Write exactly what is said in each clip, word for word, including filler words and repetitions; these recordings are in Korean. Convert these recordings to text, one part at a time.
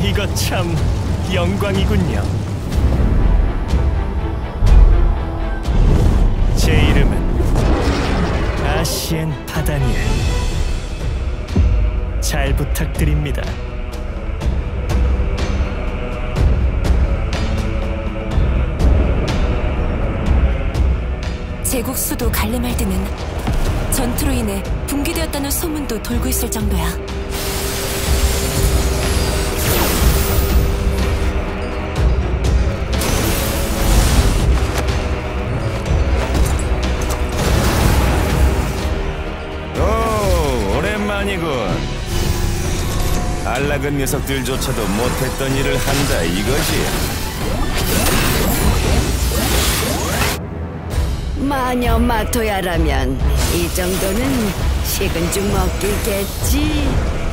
이거 참 영광이군요. 제 이름은 아시엔 파다니엘. 잘 부탁드립니다. 제국 수도 갈레말드는 전투로 인해 붕괴되었다는 소문도 돌고 있을 정도야. 오, 오랜만이군. 안락은 녀석들조차도 못했던 일을 한다 이거지. 마녀 마토야라면 이 정도는 식은 죽 먹기겠지.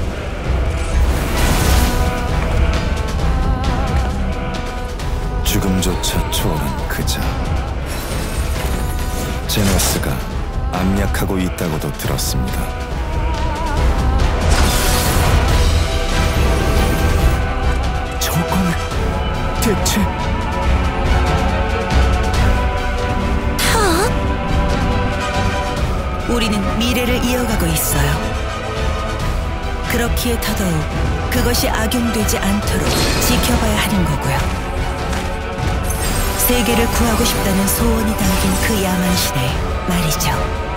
죽음조차 초월한 그자. 제너스가 암약하고 있다고도 들었습니다. 저건 대체... 우리는 미래를 이어가고 있어요. 그렇기에 더더욱 그것이 악용되지 않도록 지켜봐야 하는 거고요. 세계를 구하고 싶다는 소원이 담긴 그 야만 시대에 말이죠.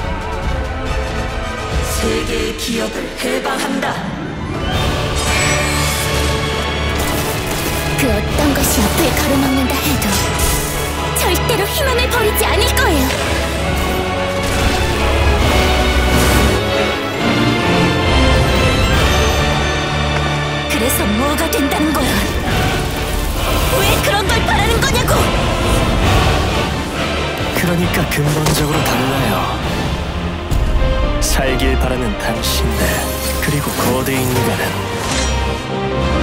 세계의 기업을 해방한다. 그 어떤 것이 앞을 가로막는다 해도 절대로 희망을 버리지 않을 거예요. 그래서 뭐가 된다는 거야? 왜 그런 걸 바라는 거냐고! 그러니까 근본적으로 달라요. 살길 바라는 당신들, 그리고 거대 인간은